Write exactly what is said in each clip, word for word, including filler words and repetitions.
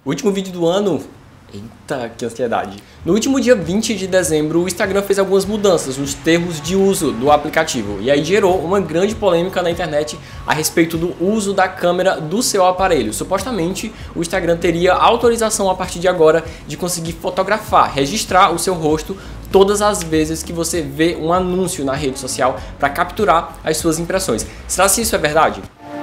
Último vídeo do ano. Eita, que ansiedade. No último dia vinte de dezembro, o Instagram fez algumas mudanças nos termos de uso do aplicativo. E aí gerou uma grande polêmica na internet a respeito do uso da câmera do seu aparelho. Supostamente, o Instagram teria autorização a partir de agora de conseguir fotografar, registrar o seu rosto todas as vezes que você vê um anúncio na rede social para capturar as suas impressões. Será que isso é verdade?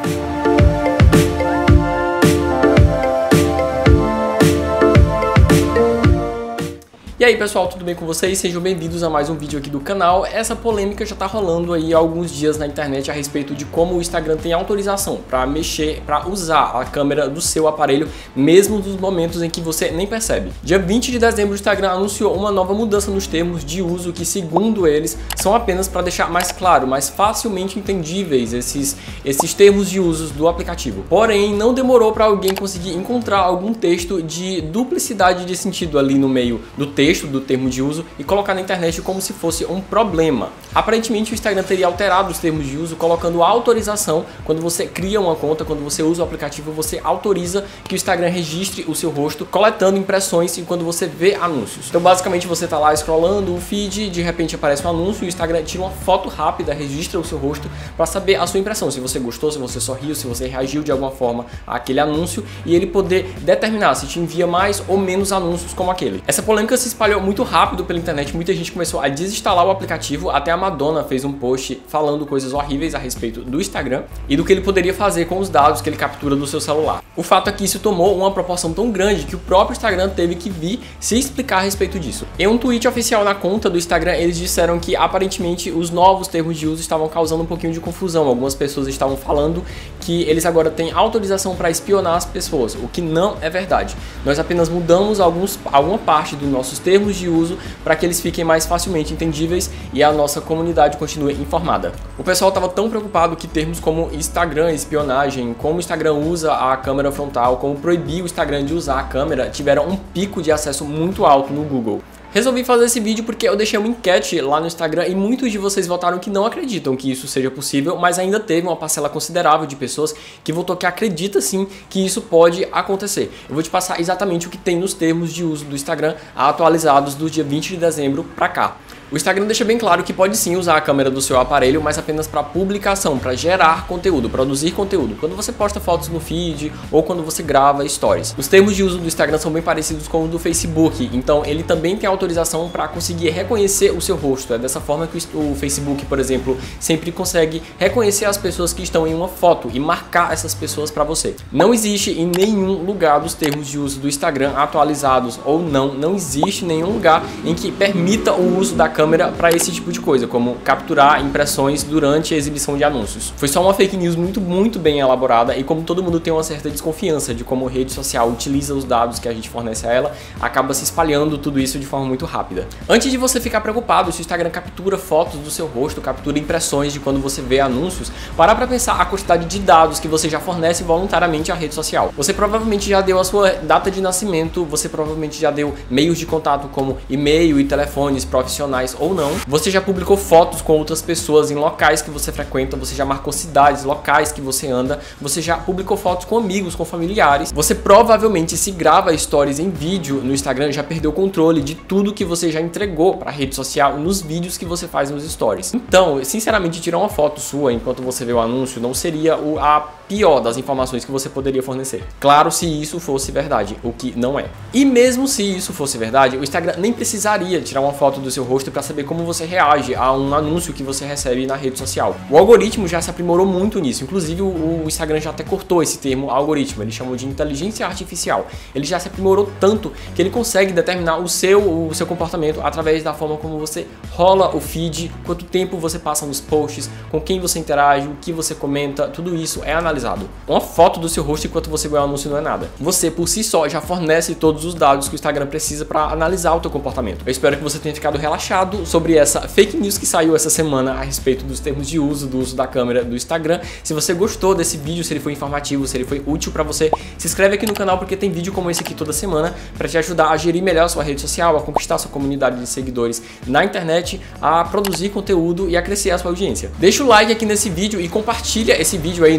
E aí pessoal, tudo bem com vocês? Sejam bem-vindos a mais um vídeo aqui do canal. Essa polêmica já tá rolando aí há alguns dias na internet a respeito de como o Instagram tem autorização para mexer, para usar a câmera do seu aparelho, mesmo nos momentos em que você nem percebe. Dia vinte de dezembro, o Instagram anunciou uma nova mudança nos termos de uso que, segundo eles, são apenas para deixar mais claro, mais facilmente entendíveis esses, esses termos de uso do aplicativo. Porém, não demorou para alguém conseguir encontrar algum texto de duplicidade de sentido ali no meio do texto do termo de uso e colocar na internet como se fosse um problema. Aparentemente o Instagram teria alterado os termos de uso colocando autorização. Quando você cria uma conta, quando você usa o aplicativo, você autoriza que o Instagram registre o seu rosto, coletando impressões e quando você vê anúncios. Então basicamente você tá lá scrollando o feed, de repente aparece um anúncio e o Instagram tira uma foto rápida, registra o seu rosto para saber a sua impressão, se você gostou, se você sorriu, se você reagiu de alguma forma àquele anúncio e ele poder determinar se te envia mais ou menos anúncios como aquele. Essa polêmica se espalhou muito rápido pela internet, muita gente começou a desinstalar o aplicativo, até a Madonna fez um post falando coisas horríveis a respeito do Instagram e do que ele poderia fazer com os dados que ele captura do seu celular. O fato é que isso tomou uma proporção tão grande que o próprio Instagram teve que vir se explicar a respeito disso. Em um tweet oficial na conta do Instagram, eles disseram que aparentemente os novos termos de uso estavam causando um pouquinho de confusão. Algumas pessoas estavam falando que eles agora têm autorização para espionar as pessoas, o que não é verdade. Nós apenas mudamos alguns, alguma parte dos nossos termos de uso para que eles fiquem mais facilmente entendíveis e a nossa comunidade continue informada. O pessoal estava tão preocupado que termos como Instagram espionagem, como o Instagram usa a câmera frontal, como proibir o Instagram de usar a câmera, tiveram um pico de acesso muito alto no Google. Resolvi fazer esse vídeo porque eu deixei uma enquete lá no Instagram e muitos de vocês votaram que não acreditam que isso seja possível, mas ainda teve uma parcela considerável de pessoas que votou que acredita sim que isso pode acontecer. Eu vou te passar exatamente o que tem nos termos de uso do Instagram atualizados do dia vinte de dezembro para cá. O Instagram deixa bem claro que pode sim usar a câmera do seu aparelho, mas apenas para publicação, para gerar conteúdo, produzir conteúdo. Quando você posta fotos no feed ou quando você grava stories. Os termos de uso do Instagram são bem parecidos com o do Facebook, então ele também tem autorização para conseguir reconhecer o seu rosto. É dessa forma que o Facebook, por exemplo, sempre consegue reconhecer as pessoas que estão em uma foto e marcar essas pessoas para você. Não existe em nenhum lugar dos termos de uso do Instagram atualizados ou não, não existe nenhum lugar em que permita o uso da câmera para esse tipo de coisa, como capturar impressões durante a exibição de anúncios. Foi só uma fake news muito, muito bem elaborada e como todo mundo tem uma certa desconfiança de como a rede social utiliza os dados que a gente fornece a ela, acaba se espalhando tudo isso de forma muito rápida. Antes de você ficar preocupado se o Instagram captura fotos do seu rosto, captura impressões de quando você vê anúncios, parar para pensar a quantidade de dados que você já fornece voluntariamente à rede social. Você provavelmente já deu a sua data de nascimento, você provavelmente já deu meios de contato como e-mail e telefones profissionais ou não. Você já publicou fotos com outras pessoas em locais que você frequenta, você já marcou cidades, locais que você anda, você já publicou fotos com amigos, com familiares. Você provavelmente, se grava stories em vídeo no Instagram, já perdeu o controle de tudo que você já entregou para a rede social nos vídeos que você faz nos stories. Então, sinceramente, tirar uma foto sua enquanto você vê o anúncio não seria o, a pior das informações que você poderia fornecer. Claro, se isso fosse verdade, o que não é. E mesmo se isso fosse verdade, o Instagram nem precisaria tirar uma foto do seu rosto para saber como você reage a um anúncio que você recebe na rede social. O algoritmo já se aprimorou muito nisso, inclusive o Instagram já até cortou esse termo algoritmo, ele chamou de inteligência artificial. Ele já se aprimorou tanto que ele consegue determinar o seu, o seu comportamento através da forma como você rola o feed, quanto tempo você passa nos posts, com quem você interage, o que você comenta, tudo isso é analisado. Uma foto do seu rosto enquanto você vê o anúncio não é nada. Você por si só já fornece todos os dados que o Instagram precisa para analisar o teu comportamento. Eu espero que você tenha ficado relaxado sobre essa fake news que saiu essa semana a respeito dos termos de uso, do uso da câmera do Instagram. Se você gostou desse vídeo, se ele foi informativo, se ele foi útil para você, se inscreve aqui no canal porque tem vídeo como esse aqui toda semana para te ajudar a gerir melhor a sua rede social, a conquistar sua comunidade de seguidores na internet, a produzir conteúdo e a crescer a sua audiência. Deixa o like aqui nesse vídeo e compartilha esse vídeo aí num grupo do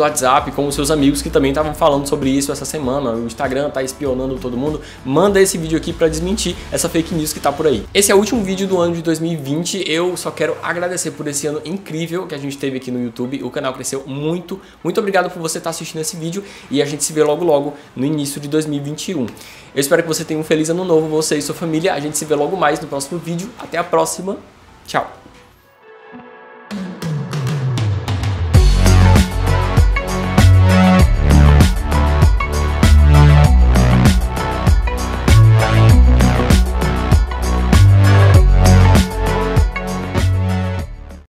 WhatsApp com os seus amigos que também estavam falando sobre isso essa semana. O Instagram tá espionando todo mundo. Manda esse vídeo aqui para desmentir essa fake news que tá por aí. Esse é o último vídeo do ano de dois mil e vinte. Eu só quero agradecer por esse ano incrível que a gente teve aqui no YouTube. O canal cresceu muito. Muito obrigado por você estar assistindo esse vídeo e a gente se vê logo logo no início de dois mil e vinte e um. Eu espero que você tenha um feliz ano novo, você e sua família. A gente se vê logo mais no próximo vídeo. Até a próxima. Tchau.